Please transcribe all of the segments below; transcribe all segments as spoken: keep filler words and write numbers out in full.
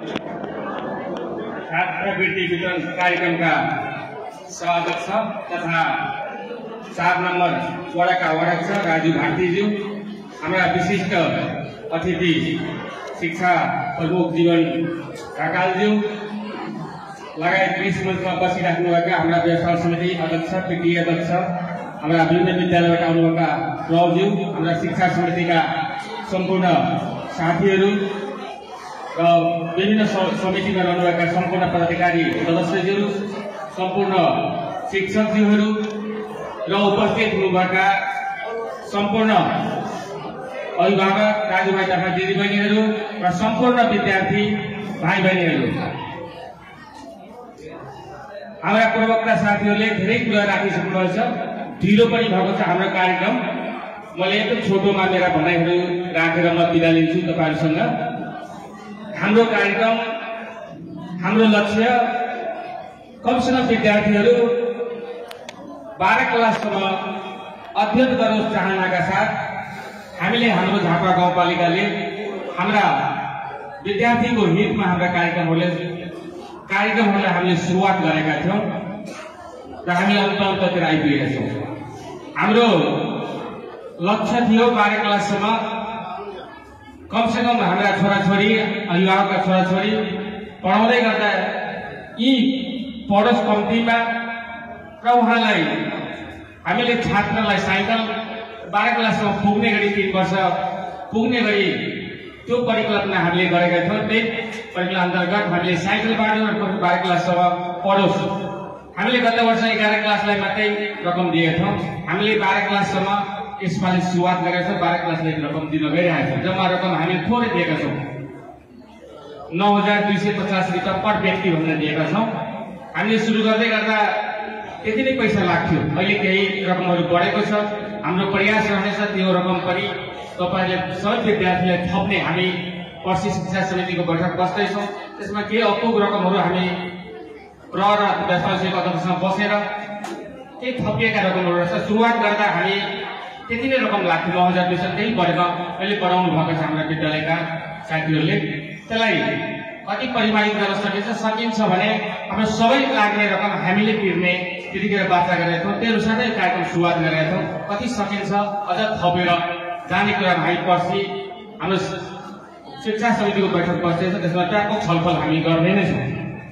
छात्रवृत्ति वितरण कार्यक्रमका सभाध्यक्ष तथा चार नम्बर वडाका अध्यक्ष राजु भारतीज्यू, हाम्रा विशिष्ट अतिथि शिक्षा प्रमुख जीवन ढकालज्यू लगायत कृषि मञ्चमा बसिराख्नुभएका हाम्रा व्यवस्थापन समिति अध्यक्ष, पिटिए अध्यक्ष, हाम्रा विभिन्न विद्यालयबाट आउनुभएका प्रभुज्यू, हाम्रा शिक्षा समितिका सम्पूर्ण साथीहरू र विभिन्न समितिमा रहनुभएका सम्पूर्ण पदाधिकारी सदस्यज्यू, सम्पूर्ण शिक्षकज्यूहरू र उपस्थित हुनुभएका सम्पूर्ण अभिभावक दाजुभाइ तथा दिदीबहिनीहरू र सम्पूर्ण विद्यार्थी भाइ बहिनीहरू, हाम्रा प्रवक्ता साथीहरूले धेरै कुरा राखिसक्नुभएको छ। ढिलो पनि भएको छ हाम्रो कार्यक्रम। मैले एकदम छोटोमा मेरा भनाइहरू राखेर म बिदा लिन्छु तपाईहरुसँग। हाम्रो कार्यक्रम, हाम्रो लक्ष्य कमसेकम विद्यार्थीहरू बाह्र क्लाससम्म अध्ययन गर्न चाहनाका साथ हामीले हाम्रो झापा गाउँपालिकाले हाम्रा विद्यार्थीको हितमा हाम्रा कार्यक्रमहरूले कार्यक्रमहरूलाई हामीले सुरुवात गरेका थियौं र हामी अन्त अन्ततिर आइपुगेका छौं। हाम्रो लक्ष्य थियो बाह्र क्लाससम्म कमसेकम हाम्रा छोराछोरी, अभिभावकका छोराछोरी पढाउँदै गर्दा यी पढोस् कम्तीमा र उहाँलाई हामीले छात्रलाई साइकल बाह्र क्लासमा पुग्ने गरी तीन वर्ष पुग्ने गरी त्यो परिकल्पना हामीले गरेका थियौं। त्यही परिकल्पना अन्तर्गत हामीले साइकल बाँड्न बाह्र क्लाससम्म पढोस्। हामीले गत वर्ष एघार क्लासलाई मात्रै रकम दिएका थियौं। हामीले बाह्र क्लाससम्म यसपालि सुरुवात गरेका छौं। बाह्र क्लासलाई रकम दिन गइरहेका छौं। जम्मा रकम हामीले थोरै दिएका छौं, नौ हजार दुई सय पचास रुपियाँ पर व्यक्ति भनेर दिएका छौं। हामीले सुरु गर्दै गर्दा त्यति नै पैसा लाग्थ्यो। अहिले केही रकमहरू बढेको छ। हाम्रो प्रयास रहनेछ त्यो रकम पनि तपाईले सबै विद्यार्थीलाई थप्ने। हामी पर्सि शिक्षा समितिको बैठक बस्दैछौँ। त्यसमा केही अपुग रकमहरू हामी प्र र व्यवस्थापन अध्यक्षसँग बसेर केही थपिएका रकमहरू रहेछ। सुरुवात गर्दा हामी त्यति नै रकम लाग्थ्यो, नौ हजार दुई सय त्यही बढेर अहिले बढाउनु भएको छ हाम्रा विद्यालयका साथीहरूले। त्यसलाई कति परिमाणित गर्न सकिन्छ सकिन्छ भने हाम्रो सबै लाग्ने रकम हामीले तिर्ने त्यतिखेर वार्ता गरेका थियौँ। त्यही अनुसारै कार्यक्रम सुरुवात गरेका थियौँ। कति सकिन्छ अझ थपेर जाने कुरामा हामी पर्सि हाम्रो शिक्षा समितिको बैठक बस्दैछ। त्यसमा व्यापक छलफल हामी गर्ने नै छौँ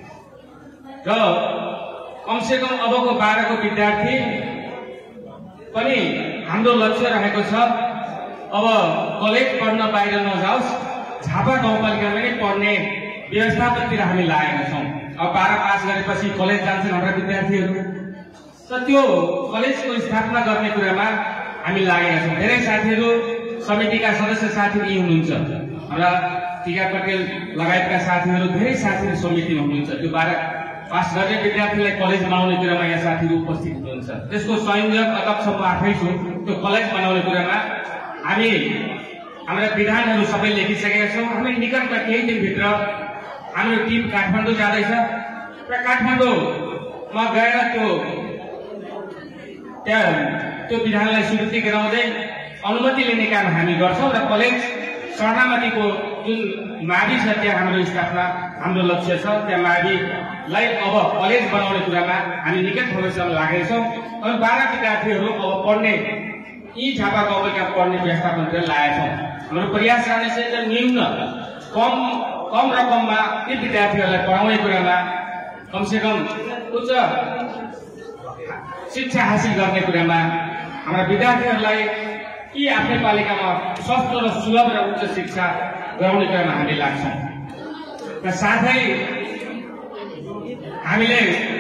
र कमसेकम अबको बाह्रको विद्यार्थी पनि हाम्रो लक्ष्य रहेको छ अब कलेज पढ्न बाहिर नजाओस्, झापा गाउँपालिकामा नै पढ्ने व्यवस्थापनतिर हामी लागेका छौँ। अब बाह्र पास गरेपछि कलेज जान्छन् हाम्रा विद्यार्थीहरू, त त्यो कलेजको स्थापना गर्ने कुरामा हामी लागेका छौँ। धेरै साथीहरू समितिका सदस्य साथीहरू यी हुनुहुन्छ, हाम्रा टिका पटेल लगायतका साथीहरू धेरै साथीहरू समितिमा हुनुहुन्छ। त्यो बाह्र पास गर्ने विद्यार्थीलाई कलेज बनाउने कुरामा यहाँ साथीहरू उपस्थित हुनुहुन्छ। त्यसको संयोजक अध्यक्ष म आफै छु। त्यो कलेज बनाउने कुरामा हामी हाम्रा विधानहरू सबै लेखिसकेका छौँ। हामी निकटमा केही दिनभित्र हाम्रो टिम काठमाडौँ जाँदैछ र काठमाडौँमा गएर त्यो त्यहाँ त्यो विधानलाई स्वीकृति गराउँदै अनुमति लिने काम हामी गर्छौँ र कलेज शरणामतिको जुन मावि छ त्यहाँ हाम्रो स्थापना हाम्रो लक्ष्य छ। त्यहाँ माविलाई अब कलेज बनाउने कुरामा हामी निकट भविष्यमा लागेका छौँ। अब बाह्र विद्यार्थीहरू अब पढ्ने यी झापा गाउँपालिका पढ्ने व्यवस्थापनतिर लागेका छौँ। हाम्रो प्रयास रहनेछ न्यून कम कम रकममा यी विद्यार्थीहरूलाई पढाउने कुरामा कमसेकम उच्च शिक्षा हासिल गर्ने कुरामा हाम्रा विद्यार्थीहरूलाई यी आफ्नै पालिकामा सस्तो र सुलभ र उच्च शिक्षा गराउने कुरामा हामी लाग्छौँ। र साथै हामीले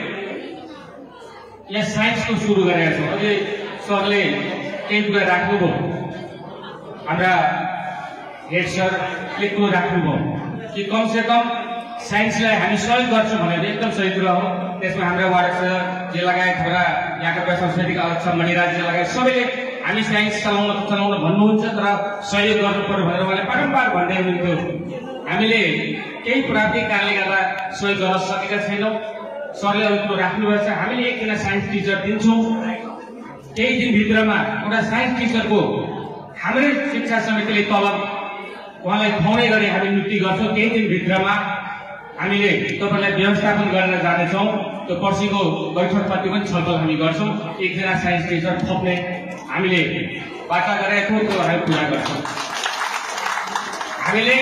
यहाँ साइन्सको सुरु गरेका छौँ। अझै सरले केही कुरा राख्नुभयो, हाम्रा हेड सरले कुरो राख्नुभयो कि कमसेकम साइन्सलाई हामी सहयोग गर्छौँ भनेर एकदम सही कुरा हो। त्यसमा हाम्रा वार्ड जे लगायत हाम्रा यहाँका व्यवस्थापन समितिका अध्यक्ष मणिराज लगायत सबैले हामी साइन्स चलाउन चलाउन भन्नुहुन्छ, तर सहयोग गर्नु पर्यो भनेर उहाँले बारम्बार भन्दै हुनुहुन्थ्यो। हामीले केही प्राविधिक कारणले गर्दा सहयोग गर्न सकेका छैनौँ। सरले अरू कुरो राख्नुभएको छ। हामीले एकजना साइन्स टिचर दिन्छौँ। केही दिनभित्रमा एउटा साइन्स टिचरको हाम्रै शिक्षा समितिले तलब उहाँलाई खुवाउने गरी हामी नियुक्ति गर्छौँ। केही दिनभित्रमा हामीले तपाईलाई व्यवस्थापन गरेर जानेछौँ। त्यो पर्सिको बैठकपछि पनि छलफल हामी गर्छौँ। एकजना साइन्स टिचर थप्ने हामीले वार्ता गरेको त्यो हामी पुरा गर्छौँ। हामीले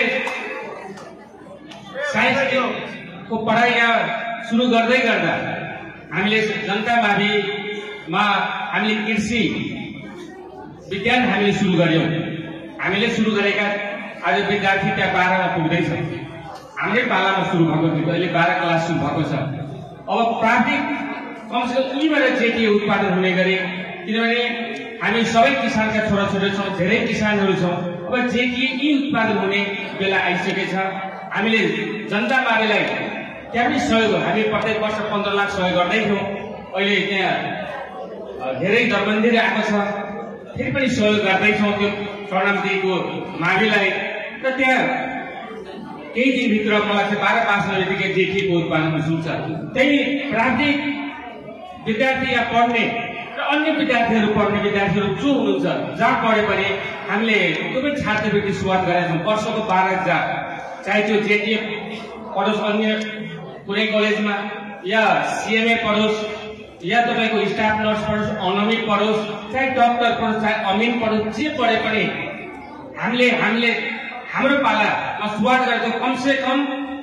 साइन्सको पढाइ यहाँ सुरु गर्दै गर्दा हामीले जनता माविमा हामीले कृषि विज्ञान हामीले सुरु गर्यौँ। हामीले सुरु गरेका आज विद्यार्थी त्यहाँ बाह्रमा पुग्दैछ। हाम्रै पालामा सुरु भएको थियो, अहिले बाह्र क्लास सुरु भएको छ। अब प्राविधिक कमसेकम यीबाट जेटी उत्पादन हुने गरे, किनभने हामी सबै किसानका छोराछोरी छौँ, धेरै किसानहरू छौँ। अब जेटी यी उत्पादन हुने बेला आइसकेको छ। हामीले जनता माविलाई त्यहाँ पनि सहयोग, हामी प्रत्येक वर्ष पन्ध्र लाख सहयोग गर्दै थियौँ। अहिले त्यहाँ धेरै दरबन्दी आएको छ, फेरि पनि सहयोग गर्दैछौँ त्यो स्वर्णमतीको माविलाई। र त्यहाँ केही दिनभित्र मलाई चाहिँ बाह्र पास हुने बित्तिकै जेठीको उत्पादन सुन्छ। त्यही प्राविधिक विद्यार्थी यहाँ पढ्ने र अन्य विद्यार्थीहरू पढ्ने विद्यार्थीहरू जो हुनुहुन्छ जहाँ पढे पनि हामीले दुवै छात्रवृत्ति सुरुवात गरेका छौँ। वर्षको बाह्र हजार, चाहे त्यो जेटी पढोस्, अन्य कुनै कलेजमा या सिएमए पढोस्, या तपाईँको स्टाफ नर्स पढोस्, अनमित पढोस्, चाहे डक्टर पढोस्, चाहे अमिन पढोस्, जे पढे पनि हामीले हामीले हाम्रो पालामा सुरुवात गरेको कमसे कम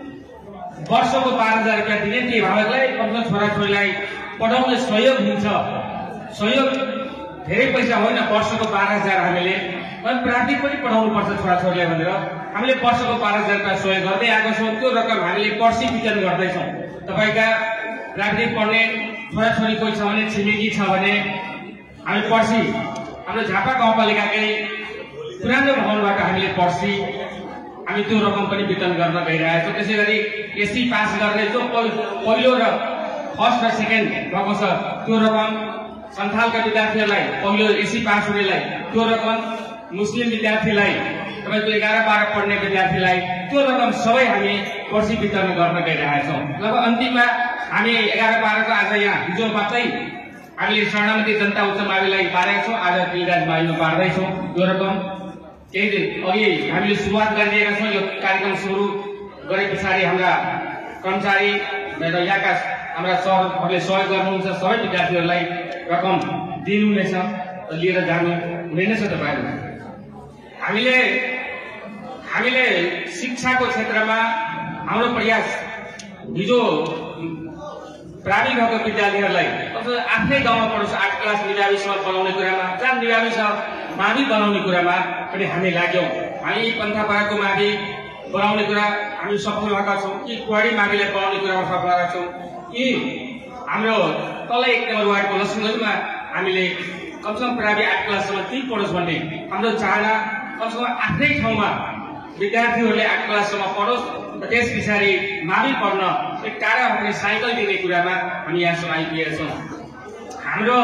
वर्षको बाह्र हजार रुपियाँ दिने। ती भावकलाई कमसेकम छोराछोरीलाई पढाउने सहयोग हुन्छ। सहयोग धेरै पैसा होइन, वर्षको बाह्र हजार हामीले प्राविधिक पनि पढाउनु पर्छ छोराछोरीलाई भनेर हामीले वर्षको बाह्र हजार रुपियाँ सहयोग गर्दै आएको छौँ। त्यो रकम हामीले पर्सि वितरण गर्दैछौँ। तपाईँका प्राविधिक पढ्ने छोराछोरी कोही छ भने, छिमेकी छ भने हामी पर्सि हाम्रो झापा गाउँपालिकाकै पुरानो भवनबाट हामीले पर्सि हामी त्यो रकम पनि वितरण गर्न गइरहेका छौँ। त्यसै गरी एससी पास गर्ने जो पहिलो र फर्स्ट र सेकेन्ड भएको छ त्यो रकम, सन्थालका विद्यार्थीहरूलाई पहिलो एससी पास हुनेलाई त्यो रकम, मुस्लिम विद्यार्थीलाई, तपाईँको एघार बाह्र पढ्ने विद्यार्थीलाई त्यो रकम सबै हामी पर्सि वितरण गर्न गइरहेका छौँ। जब अन्तिममा हामी एघार बाह्रको आज यहाँ हिजो मात्रै हामीले स्वर्णमती जनता उच्च माविलाई बाँडेका छौँ। आज दिलराज माविमा बाँड्दैछौँ। त्यो रकम केही दिन अघि हामीले सुरुवात गरिदिएका छौँ। यो कार्यक्रम सुरु गरे पछाडि हाम्रा कर्मचारी र यहाँका हाम्रा सरहरूले सहयोग गर्नुहुन्छ। सबै विद्यार्थीहरूलाई रकम दिनुहुनेछ, लिएर जानु हुने नै छ तपाईँहरू। हामीले हामीले शिक्षाको क्षेत्रमा हाम्रो प्रयास हिजो प्राविधिक भएको विद्यार्थीहरूलाई आफ्नै गाउँमा पढोस्, आठ क्लास निभावीसम्म बनाउने कुरामा, जहाँ निभावी छ मावि बनाउने कुरामा पनि हामी लाग्यौँ। हामी पन्थापाडाको मावि बनाउने कुरा हामी सफल भएका छौँ, यी कुवाडी माविलाई बनाउने कुरामा सफल भएका छौँ। यी हाम्रो तल एक नम्बर वार्डको लक्ष्मीगञ्जमा हामीले कमसेकम प्राविधिक आठ क्लाससम्म ती पढोस् भन्ने हाम्रो चाहना। कमसेकम आफ्नै ठाउँमा विद्यार्थीहरूले आठ क्लाससम्म पढोस् र त्यस पछाडि मावि पढ्न एक टाढा भने साइकल दिने कुरामा हामी यहाँसम्म आइपुगेका छौँ। हाम्रो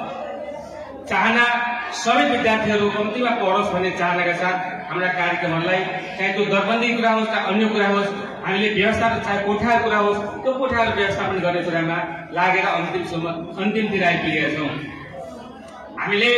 चाहना सबै विद्यार्थीहरू कम्तीमा पढोस् भन्ने चाहनाका साथ हाम्रा कार्यक्रमहरूलाई, चाहे त्यो दरबन्दी कुरा होस्, चाहे अन्य कुरा होस्, हामीले व्यवस्थापन, चाहे कोठाको कुरा होस्, त्यो कोठाहरू व्यवस्थापन गर्ने कुरामा लागेर अन्तिमसम्म अन्तिमतिर आइपुगेका छौँ। हामीले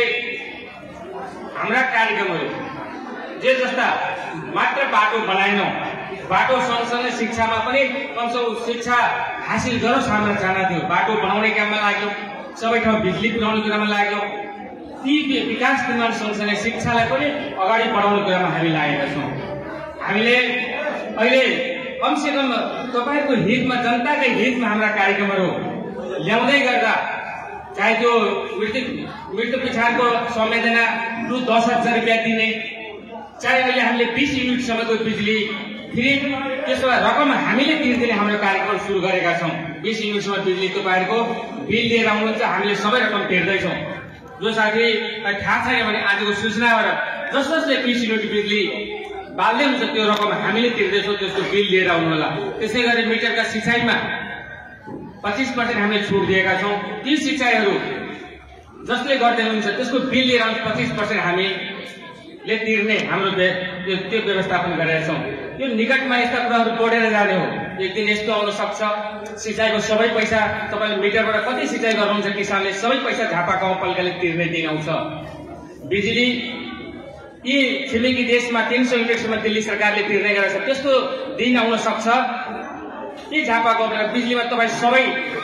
हाम्रा कार्यक्रमहरू जे जस्ता मात्र बाटो बनाएनौँ, बाटो सँगसँगै शिक्षामा पनि कमसेकम शिक्षा हासिल गरोस् हाम्रो चाहना थियो। बाटो बनाउने काममा लाग्यौँ, सबै ठाउँ बिजुली पुर्याउने कुरामा लाग्यौँ। ती विकास निर्माण सँगसँगै शिक्षालाई पनि अगाडि बढाउने कुरामा हामी लागेका छौँ। हामीले अहिले कमसेकम तपाईँहरूको हितमा, जनताकै हितमा हाम्रा कार्यक्रमहरू ल्याउँदै गर्दा, चाहे त्यो मृत्यु मृत्यु पछाडिको संवेदना रु दस हजार रुपियाँ दिने, चाहे अहिले हामीले बिस युनिटसम्मको बिजुली फेरि त्यसो रकम हामीले तिर्दिने हाम्रो कार्यक्रम सुरु गरेका छौँ। बिस युनिटसम्म बिजुली तपाईँहरूको बिल लिएर आउनुहुन्छ, हामीले सबै रकम तिर्दैछौँ। जो साथीलाई थाहा छैन भने आजको सूचनाबाट जस जसले बिस युनिट बिजुली बाल्दै हुन्छ त्यो रकम हामीले तिर्दैछौँ, त्यसको बिल लिएर आउनु होला। त्यसै गरी मिटरका सिँचाइमा पच्चिस पर्सेन्ट हामीले छुट दिएका छौँ। ती सिँचाइहरू जसले गर्दै हुनुहुन्छ त्यसको बिल लिएर आउनु पच्चिस पर्सेन्ट हामीले तिर्ने हाम्रो त्यो व्यवस्थापन गरेका छौँ। यो निकटमा यस्ता कुराहरू बढेर जाने हो। एक दिन यस्तो आउन सक्छ, सिँचाइको सबै पैसा तपाईँले मिटरबाट कति सिँचाइ गर्नुहुन्छ किसानले सबै पैसा झापा गाउँपालिकाले तिर्ने दिन आउँछ। बिजुली यी छिमेकी देशमा तीन सौ युनिटसम्म दिल्ली सरकारले तिर्ने गरेको छ, त्यस्तो दिन आउन सक्छ। यी झापा गाउँमा बिजुलीमा तपाईँ सबै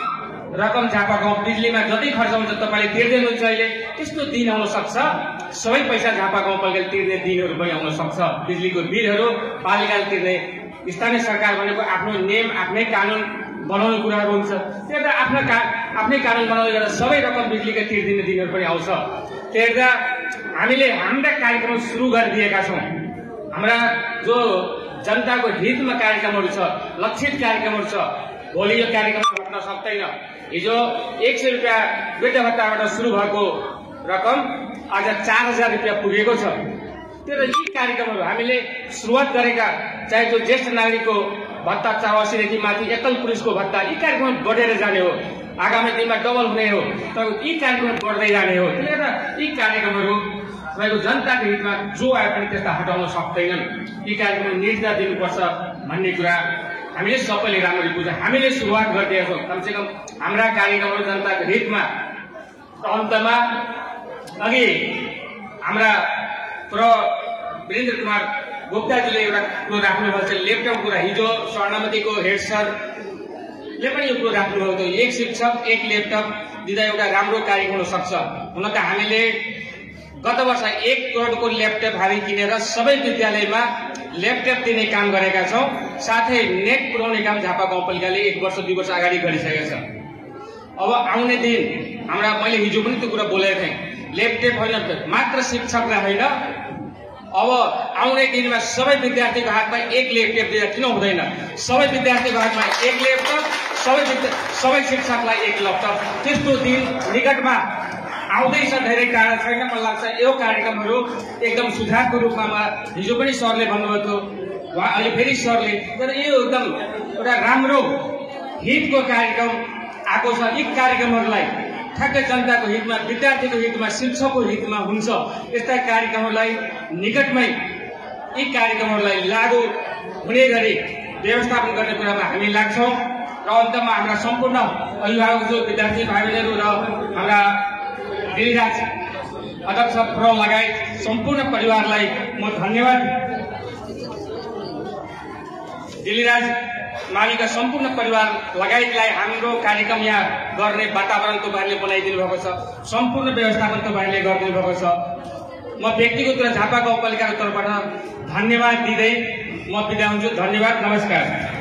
रकम झापा गाउँ बिजुलीमा जति खर्च हुन्छ तपाईँले तिर्दै हुनुहुन्छ अहिले त्यस्तो दिन आउन सक्छ सबै पैसा झापा गाउँपालिकाले तिर्ने दिनहरू पनि आउन सक्छ बिजुलीको बिलहरू पालिकाले तिर्ने स्थानीय सरकार भनेको आफ्नो नियम आफ्नै कानुन बनाउने कुराहरू हुन्छ त्यही त आफ्नो का आफ्नै कानुन बनाउँदै गर्दा सबै रकम बिजुलीका तिर्दिने दिनहरू पनि आउँछ त्यही त हामीले हाम्रा कार्यक्रम सुरु गरिदिएका छौँ हाम्रा जो जनताको हितमा कार्यक्रमहरू छ लक्षित कार्यक्रमहरू छ भोलि यो कार्यक्रम घट्न सक्दैन हिजो एक सय रुपियाँ वृद्ध भत्ताबाट सुरु भएको रकम आज चार हजार रुपियाँ पुगेको छ त्यो त यी कार्यक्रमहरू हामीले सुरुवात गरेका चाहे जो ज्येष्ठ नागरिकको भत्ता चौरासीदेखि माथि एकल पुरुषको भत्ता यी कार्यक्रम बढेर जाने हो आगामी दिनमा डबल हुने हो तर यी कार्यक्रम बढ्दै जाने हो त्यसले गर्दा यी कार्यक्रमहरू तपाईँको जनताको हितमा जो आए पनि त्यस्ता हटाउन सक्दैनन् यी कार्यक्रम निर्देश दिनुपर्छ भन्ने कुरा हामीले सबैले राम्ररी बुझ हामीले सुरुवात गरिदिएका छौँ कमसेकम हाम्रा कार्यक्रमहरू जनताको हितमा अन्तमा अघि हाम्रा प्र वीरेन्द्र कुमार गुप्ताजीले एउटा कुरो राख्नुभएको छ ल्यापटप कुरा हिजो स्वर्णमतीको हेड सरले पनि यो कुरो राख्नुभएको थियो एक शिक्षक एक ल्यापटप दिँदा एउटा राम्रो कार्य हुन सक्छ हुन त हामीले गत वर्ष एक करोडको ल्यापटप हामी किनेर सबै विद्यालयमा ल्यापटप दिने काम गरेका छौँ साथै नेट पुर्याउने काम झापा गाउँपालिकाले एक वर्ष दुई वर्ष अगाडि गरिसकेको छ अब आउने दिन हाम्रा मैले हिजो पनि त्यो कुरा बोलेको थिएँ ल्यापटप होइन मात्र शिक्षकलाई होइन अब आउने दिनमा सबै विद्यार्थीको हातमा एक ल्यापटप दिँदा किन हुँदैन सबै विद्यार्थीको हातमा एक ल्यापटप सबै सबै शिक्षकलाई एक ल्यापटप त्यस्तो दिन निकटमा आउँदैछ धेरै टाढा छैन मलाई लाग्छ यो कार्यक्रमहरू एकदम सुधारको रूपमा हिजो पनि सरले भन्नुभएको थियो वा अहिले फेरि सरले तर यो एकदम एउटा राम्रो हितको कार्यक्रम आएको छ यी कार्यक्रमहरूलाई ठ्याक्कै जनताको हितमा विद्यार्थीको हितमा शिक्षकको हितमा हुन्छ यस्ता कार्यक्रमहरूलाई निकटमै यी कार्यक्रमहरूलाई लागू हुने गरी व्यवस्थापन गर्ने कुरामा हामी लाग्छौँ र अन्तमा हाम्रा सम्पूर्ण अभिभावक जो विद्यार्थी भाइ बहिनीहरू र हाम्रा गिरिराज अध्यक्ष प्र लगायत सम्पूर्ण परिवारलाई म धन्यवाद गिरिराज माविका सम्पूर्ण परिवार लगायतलाई हाम्रो कार्यक्रम यहाँ गर्ने वातावरण तपाईँहरूले बनाइदिनु भएको छ सम्पूर्ण व्यवस्थापन तपाईँहरूले गरिदिनु भएको छ म व्यक्तिगत र झापा गाउँपालिकाको तर्फबाट धन्यवाद दिँदै म बिदा हुन्छु धन्यवाद नमस्कार।